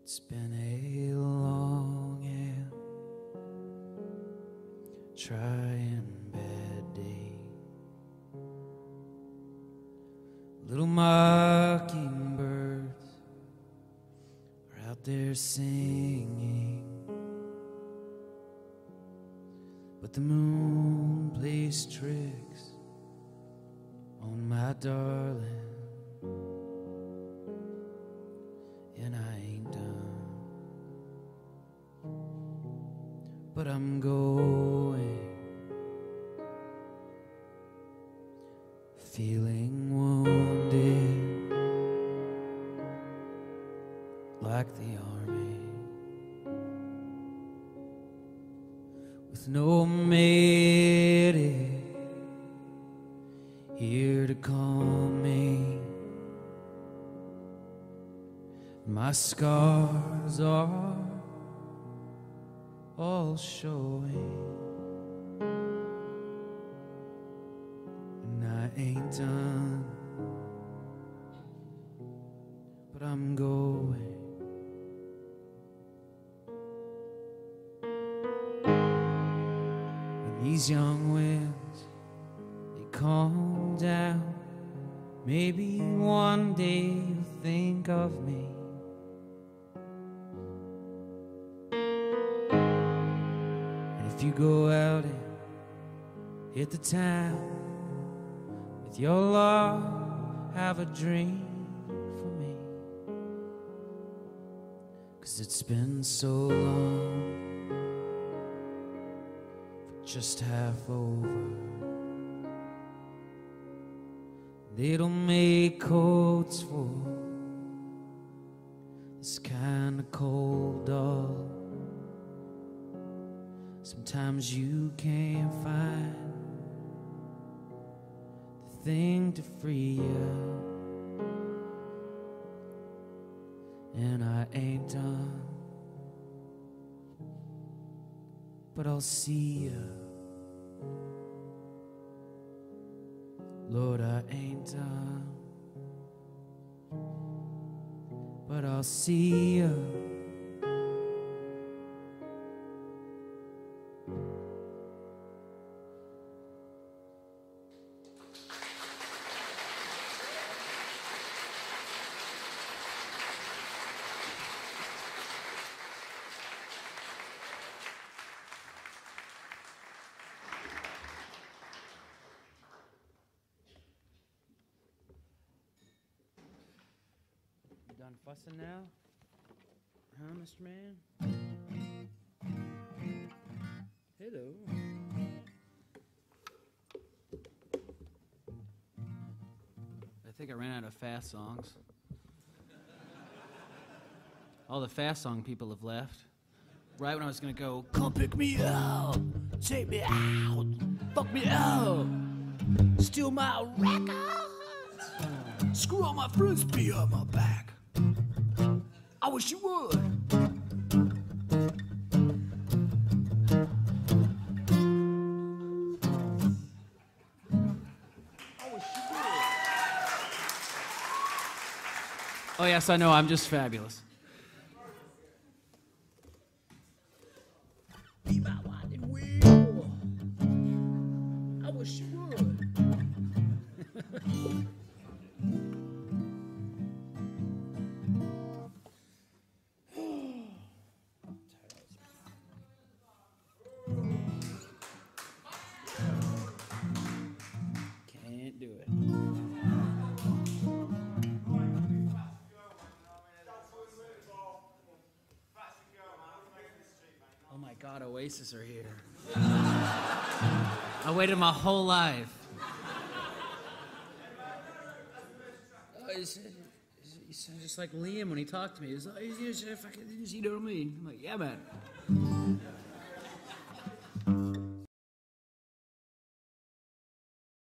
It's been a long and trying bad day. Little mockingbirds are out there singing, but the moon plays tricks on my darling, and I ain't done. But I'm going, feeling wounded like the army, with no medic here to calm me. My scars are all showing, and I ain't done, but I'm going. When these young winds, they calm down, maybe one day you'll think of me. If you go out and hit the town with your love, have a drink for me, 'cause it's been so long, just half over. They don't make coats for this kind of cold dog. Sometimes you can't find the thing to free you, and I ain't done, but I'll see you. Lord, I ain't done, but I'll see you. Done fussing now? Huh, Mr. Man? Hello. I think I ran out of fast songs. All the fast song people have left. Right when I was gonna go, come pick me up, take me out, fuck me up, steal my records, screw all my friends behind my back. I wish you would. Oh, yes, I know. I'm just fabulous. Be my winding wheel. I wish you would. Can't do it. Oh my God, Oasis are here. I waited my whole life. Oh, you sound just like Liam when he talked to me. He was like, you know what I mean? I'm like, yeah, man.